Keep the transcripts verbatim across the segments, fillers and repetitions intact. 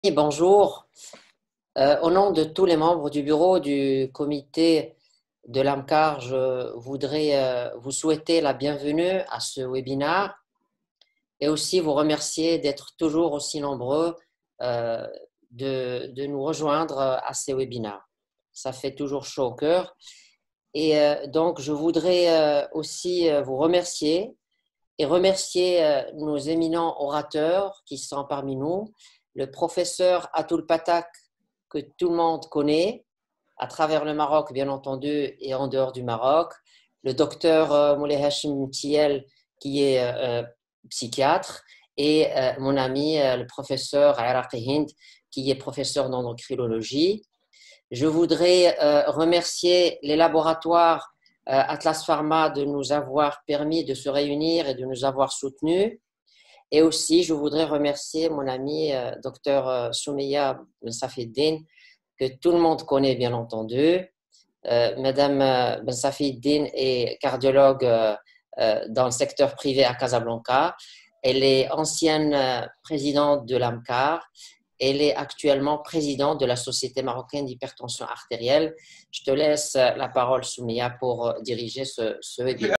Et bonjour. Euh, au nom de tous les membres du bureau du comité de l'AMCAR, je voudrais euh, vous souhaiter la bienvenue à ce webinaire et aussi vous remercier d'être toujours aussi nombreux euh, de, de nous rejoindre à ces webinaires. Ça fait toujours chaud au cœur. Et euh, donc, je voudrais euh, aussi euh, vous remercier et remercier euh, nos éminents orateurs qui sont parmi nous, le professeur Atoul Patak, que tout le monde connaît, à travers le Maroc, bien entendu, et en dehors du Maroc, le docteur euh, Moulay Hachim Tiel, qui est euh, psychiatre, et euh, mon ami, euh, le professeur Iraqi Hind, qui est professeur d'endocrinologie. Je voudrais euh, remercier les laboratoires euh, Atlas Pharma de nous avoir permis de se réunir et de nous avoir soutenus. Et aussi, je voudrais remercier mon ami euh, docteur euh, Soumeya Ben Safiddin, que tout le monde connaît bien entendu. Euh, Madame euh, Ben Safiddin est cardiologue euh, euh, dans le secteur privé à Casablanca. Elle est ancienne euh, présidente de l'AMCAR. Elle est actuellement présidente de la Société marocaine d'hypertension artérielle. Je te laisse la parole, Soumia, pour diriger ce, ce webinaire.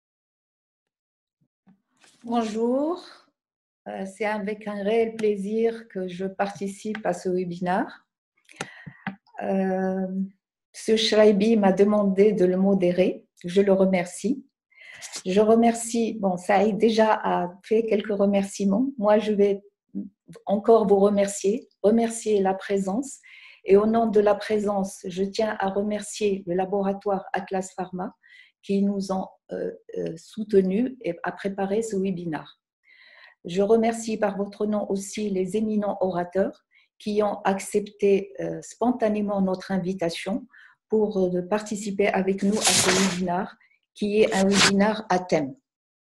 Bonjour, c'est avec un réel plaisir que je participe à ce webinaire. Euh, M. Shraibi m'a demandé de le modérer, je le remercie. Je remercie, bon, Saïd déjà a fait quelques remerciements. Moi, je vais encore vous remercier, remercier la présence. Et au nom de la présence, je tiens à remercier le laboratoire Atlas Pharma qui nous ont euh, euh, soutenus et a préparé ce webinaire. Je remercie par votre nom aussi les éminents orateurs qui ont accepté euh, spontanément notre invitation pour euh, participer avec nous à ce webinaire qui est un webinaire à thème.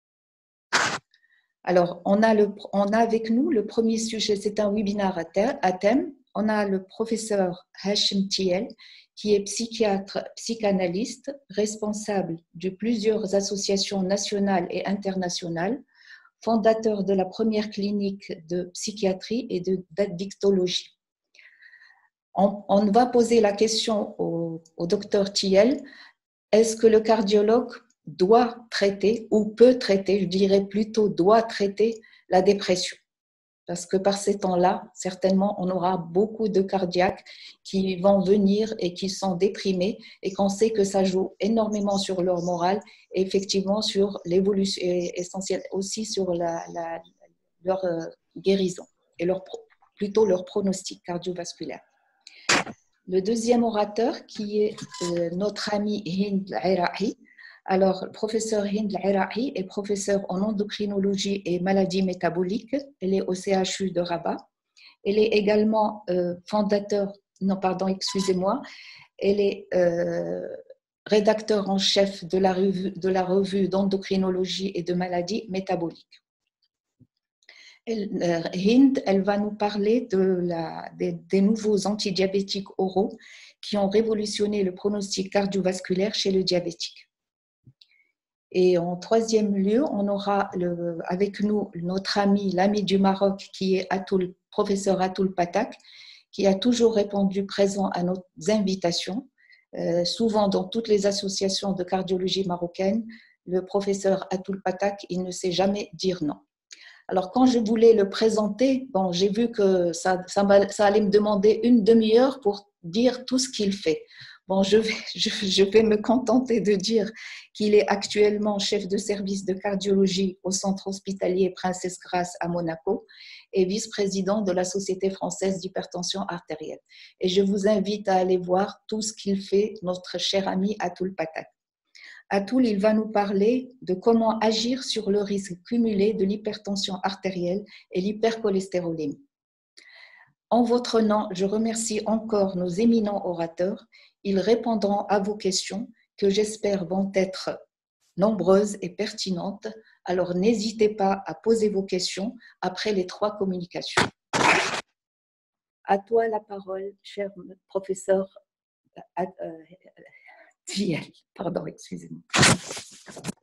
Alors, on a, le, on a avec nous le premier sujet, c'est un webinaire à thème. On a le professeur Hachim Tiel, qui est psychiatre, psychanalyste, responsable de plusieurs associations nationales et internationales, fondateur de la première clinique de psychiatrie et d'addictologie. On, on va poser la question au, au docteur Tiel, est-ce que le cardiologue doit traiter ou peut traiter, je dirais plutôt doit traiter la dépression? Parce que par ces temps-là, certainement, on aura beaucoup de cardiaques qui vont venir et qui sont déprimés et qu'on sait que ça joue énormément sur leur morale et effectivement sur l'évolution, essentielle aussi sur la, la, leur guérison et leur, plutôt leur pronostic cardiovasculaire. Le deuxième orateur qui est euh, notre ami Hind Iraqi. Alors, le professeur Hind Iraqi est professeur en endocrinologie et maladies métaboliques. Elle est au C H U de Rabat. Elle est également euh, fondateur, non pardon, excusez-moi, elle est euh, rédacteur en chef de la revue, de la revue d'endocrinologie et de maladies métaboliques. Elle, euh, Hind, elle va nous parler de la, des, des nouveaux antidiabétiques oraux qui ont révolutionné le pronostic cardiovasculaire chez le diabétique. Et en troisième lieu, on aura le, avec nous notre ami, l'ami du Maroc, qui est Atoul, professeur Atoul Patak, qui a toujours répondu présent à nos invitations. Euh, souvent dans toutes les associations de cardiologie marocaine, le professeur Atoul Patak, il ne sait jamais dire non. Alors, quand je voulais le présenter, bon, j'ai vu que ça, ça, ça allait me demander une demi-heure pour dire tout ce qu'il fait. Bon, je vais, je, je vais me contenter de dire qu'il est actuellement chef de service de cardiologie au centre hospitalier Princesse Grace à Monaco et vice-président de la Société française d'hypertension artérielle. Et je vous invite à aller voir tout ce qu'il fait, notre cher ami Atoul Patak. Atoul, il va nous parler de comment agir sur le risque cumulé de l'hypertension artérielle et l'hypercholestérolémie. En votre nom, je remercie encore nos éminents orateurs. Ils répondront à vos questions que j'espère vont être nombreuses et pertinentes. Alors, n'hésitez pas à poser vos questions après les trois communications. À toi la parole, cher professeur Tiel. Pardon, excusez-moi.